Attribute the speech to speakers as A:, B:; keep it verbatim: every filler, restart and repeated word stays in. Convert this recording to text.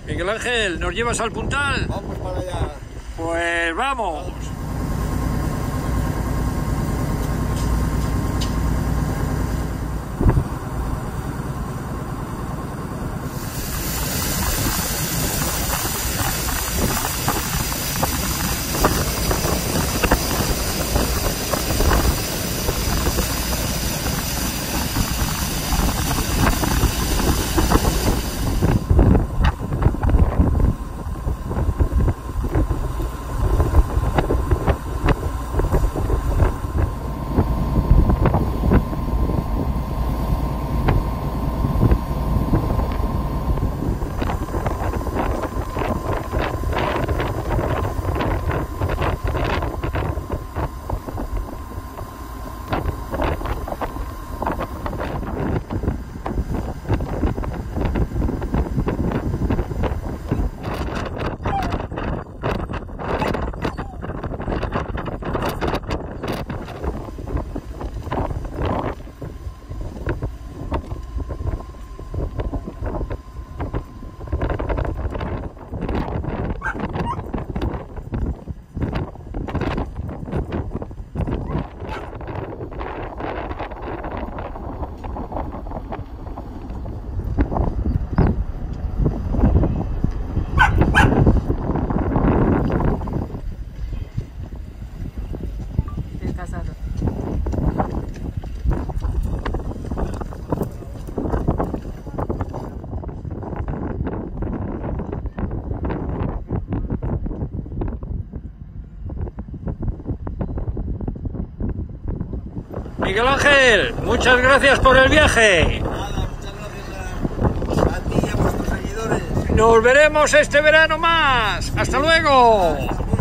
A: Miguel Ángel, ¿nos llevas al puntal?
B: Vamos para allá.
A: Pues vamos. Miguel Ángel, muchas gracias por el viaje.
B: Nada, muchas gracias a, a ti y a vuestros seguidores.
A: Nos veremos este verano más. Hasta luego.